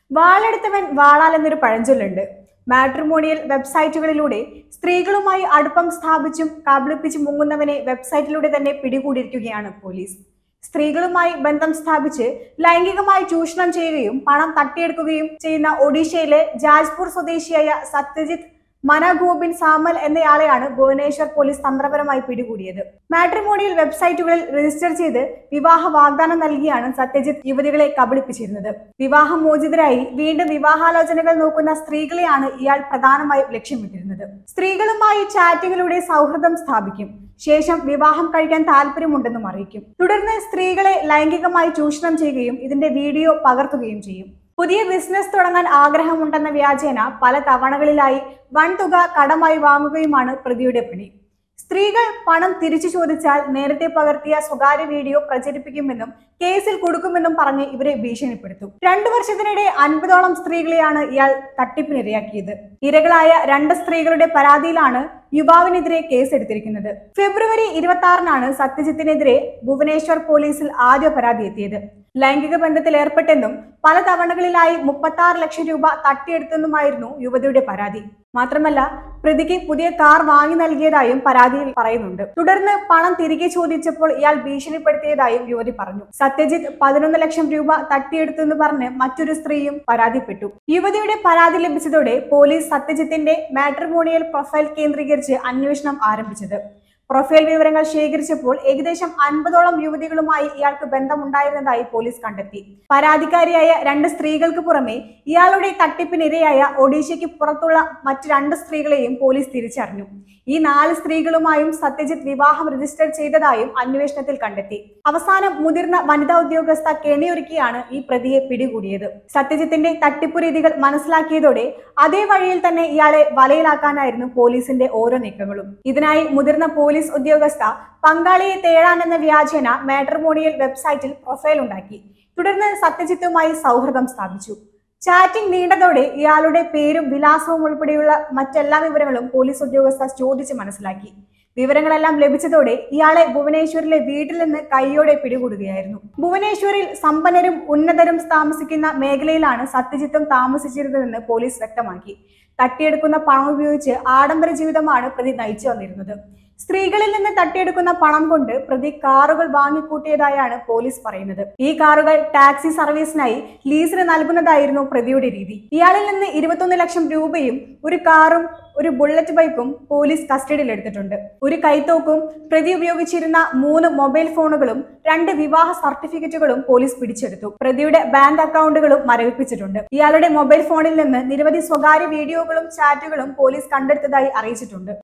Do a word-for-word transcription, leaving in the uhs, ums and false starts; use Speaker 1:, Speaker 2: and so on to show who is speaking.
Speaker 1: വാളെടുത്തവൻ വാളാൽ എന്നൊരു പഴഞ്ചൊല്ലുണ്ട്. മാട്രിമോണിയൽ വെബ്സൈറ്റുകളിലൂടെ സ്ത്രീകളുമായി അടുപ്പം സ്ഥാപിച്ചും കബളിപ്പിച്ചും മുങ്ങുന്നവനെ വെബ്സൈറ്റിലൂടെ തന്നെ പിടികൂടിയിരിക്കുകയാണ് പോലീസ്. സ്ത്രീകളുമായി ബന്ധം സ്ഥാപിച്ച് ലൈംഗികമായി ചൂഷണം ചെയ്യുകയും പണം തട്ടിയെടുക്കുകയും ചെയ്യുന്ന ഒഡീഷയിലെ ജാജ്പൂർ സ്വദേശിയായ സത്യജിത്ത് മനഗോബിൻ സാമൽ എന്നയാളെയാണ് ഭുവനേശ്വർ പോലീസ് തന്ത്രപരമായി പിടികൂടിയത്. മാട്രിമോണിയൽ വെബ്സൈറ്റുകളിൽ രജിസ്റ്റർ ചെയ്ത് വിവാഹ വാഗ്ദാനം നൽകിയാണ് സത്യജിത്ത് യുവതികളെ കബളിപ്പിച്ചിരുന്നത്. വിവാഹമോചിതരായി വീണ്ടും വിവാഹാലോചനകൾ നോക്കുന്ന സ്ത്രീകളെയാണ് ഇയാൾ പ്രധാനമായും ലക്ഷ്യമിട്ടിരുന്നത്. സ്ത്രീകളുമായി ചാറ്റിങ്ങിലൂടെ സൗഹൃദം സ്ഥാപിക്കും, ശേഷം വിവാഹം കഴിക്കാൻ താല്പര്യമുണ്ടെന്നും അറിയിക്കും. തുടർന്ന് സ്ത്രീകളെ ലൈംഗികമായി ചൂഷണം ചെയ്യുകയും ഇതിന്റെ വീഡിയോ പകർത്തുകയും ചെയ്യും. പുതിയ ബിസിനസ് തുടങ്ങാൻ ആഗ്രഹമുണ്ടെന്ന വ്യാജേന പല തവണകളിലായി വൻതുക കടമായി വാങ്ങുകയുമാണ് പ്രതിയുടെ പണി. സ്ത്രീകൾ പണം തിരിച്ചു ചോദിച്ചാൽ നേരത്തെ പകർത്തിയ സ്വകാര്യ വീഡിയോ പ്രചരിപ്പിക്കുമെന്നും കേസിൽ കൊടുക്കുമെന്നും പറഞ്ഞ് ഇവരെ ഭീഷണിപ്പെടുത്തും. രണ്ടു വർഷത്തിനിടെ അൻപതോളം സ്ത്രീകളെയാണ് ഇയാൾ തട്ടിപ്പിനിരയാക്കിയത്. ഇരകളായ രണ്ട് സ്ത്രീകളുടെ പരാതിയിലാണ് യുവാവിനെതിരെ കേസെടുത്തിരിക്കുന്നത്. ഫെബ്രുവരി ഇരുപത്തി ആറിനാണ് സത്യജിത്തിനെതിരെ ഭുവനേശ്വർ പോലീസിൽ ആദ്യ പരാതി എത്തിയത്. ലൈംഗിക ബന്ധത്തിൽ ഏർപ്പെട്ടെന്നും പല തവണകളിലായി മുപ്പത്തി ആറ് ലക്ഷം രൂപ തട്ടിയെടുത്തെന്നുമായിരുന്നു യുവതിയുടെ പരാതി. മാത്രമല്ല, പ്രതിക്ക് പുതിയ കാർ വാങ്ങി നൽകിയതായും പരാതിയിൽ പറയുന്നുണ്ട്. തുടർന്ന് പണം തിരികെ ചോദിച്ചപ്പോൾ ഇയാൾ ഭീഷണിപ്പെടുത്തിയതായും യുവതി പറഞ്ഞു. സത്യജിത്ത് പതിനൊന്ന് ലക്ഷം രൂപ തട്ടിയെടുത്തെന്ന് പറഞ്ഞ് മറ്റൊരു സ്ത്രീയും പരാതിപ്പെട്ടു. യുവതിയുടെ പരാതി ലഭിച്ചതോടെ പോലീസ് സത്യജിത്തിന്റെ മാട്രിമോണിയൽ പ്രൊഫൈൽ കേന്ദ്രീകരിച്ച് അന്വേഷണം ആരംഭിച്ചത്. പ്രൊഫൈൽ വിവരങ്ങൾ ശേഖരിച്ചപ്പോൾ ഏകദേശം അൻപതോളം യുവതികളുമായി ഇയാൾക്ക് ബന്ധമുണ്ടായിരുന്നതായി പോലീസ് കണ്ടെത്തി. പരാതിക്കാരിയായ രണ്ട് സ്ത്രീകൾക്ക് പുറമെ ഇയാളുടെ തട്ടിപ്പിനിരയായ ഒഡീഷയ്ക്ക് പുറത്തുള്ള മറ്റ് രണ്ട് സ്ത്രീകളെയും പോലീസ് തിരിച്ചറിഞ്ഞു. ഈ നാല് സ്ത്രീകളുമായും സത്യജിത്ത് വിവാഹം രജിസ്റ്റർ ചെയ്തതായും അന്വേഷണത്തിൽ കണ്ടെത്തി. അവസാനം മുതിർന്ന വനിതാ ഉദ്യോഗസ്ഥ കെണിയൊരുക്കിയാണ് ഈ പ്രതിയെ പിടികൂടിയത്. സത്യജിത്തിന്റെ തട്ടിപ്പു രീതികൾ മനസ്സിലാക്കിയതോടെ അതേ വഴിയിൽ തന്നെ ഇയാളെ വലയിലാക്കാനായിരുന്നു പോലീസിന്റെ ഓരോ നീക്കങ്ങളും. ഇതിനായി മുതിർന്ന പോലീസ് ഉദ്യോഗസ്ഥ പങ്കാളിയെ തേടാനെന്ന വ്യാജേന മാട്രിമോണിയൽ വെബ്സൈറ്റിൽ പ്രൊഫൈൽ ഉണ്ടാക്കി. തുടർന്ന് സത്യജിത്തുമായി സൗഹൃദം സ്ഥാപിച്ചു. ചാറ്റിംഗ് നീണ്ടതോടെ ഇയാളുടെ പേരും വിലാസവും ഉൾപ്പെടെയുള്ള മറ്റെല്ലാ വിവരങ്ങളും പോലീസ് ഉദ്യോഗസ്ഥർ ചോദിച്ച് മനസ്സിലാക്കി. വിവരങ്ങളെല്ലാം ലഭിച്ചതോടെ ഇയാളെ ഭുവനേശ്വറിലെ വീട്ടിൽ നിന്ന് കൈയോടെ പിടികൂടുകയായിരുന്നു. ഭുവനേശ്വറിൽ സമ്പന്നരും ഉന്നതരും താമസിക്കുന്ന മേഖലയിലാണ് സത്യജിത്തും താമസിച്ചിരുന്നതെന്ന് പോലീസ് വ്യക്തമാക്കി. തട്ടിയെടുക്കുന്ന പണം ഉപയോഗിച്ച് ആഡംബര ജീവിതമാണ് പ്രതി നയിച്ചു വന്നിരുന്നത്. സ്ത്രീകളിൽ നിന്ന് തട്ടിയെടുക്കുന്ന പണം കൊണ്ട് പ്രതി കാറുകൾ വാങ്ങിക്കൂട്ടിയതായാണ് പോലീസ് പറയുന്നത്. ഈ കാറുകൾ ടാക്സി സർവീസിനായി ലീസിന് നൽകുന്നതായിരുന്നു പ്രതിയുടെ രീതി. ഇയാളിൽ നിന്ന് ഇരുപത്തൊന്ന് ലക്ഷം രൂപയും ഒരു കാറും ഒരു ബുള്ളറ്റ് ബൈക്കും പോലീസ് കസ്റ്റഡിയിൽ എടുത്തിട്ടുണ്ട്. ഒരു കൈത്തോക്കും പ്രതി ഉപയോഗിച്ചിരുന്ന മൂന്ന് മൊബൈൽ ഫോണുകളും രണ്ട് വിവാഹ സർട്ടിഫിക്കറ്റുകളും പോലീസ് പിടിച്ചെടുത്തു. പ്രതിയുടെ ബാങ്ക് അക്കൗണ്ടുകളും മരവിപ്പിച്ചിട്ടുണ്ട്. ഇയാളുടെ മൊബൈൽ ഫോണിൽ നിന്ന് നിരവധി സ്വകാര്യ വീഡിയോകളും ചാറ്റുകളും പോലീസ് കണ്ടെടുത്തതായി അറിയിച്ചിട്ടുണ്ട്.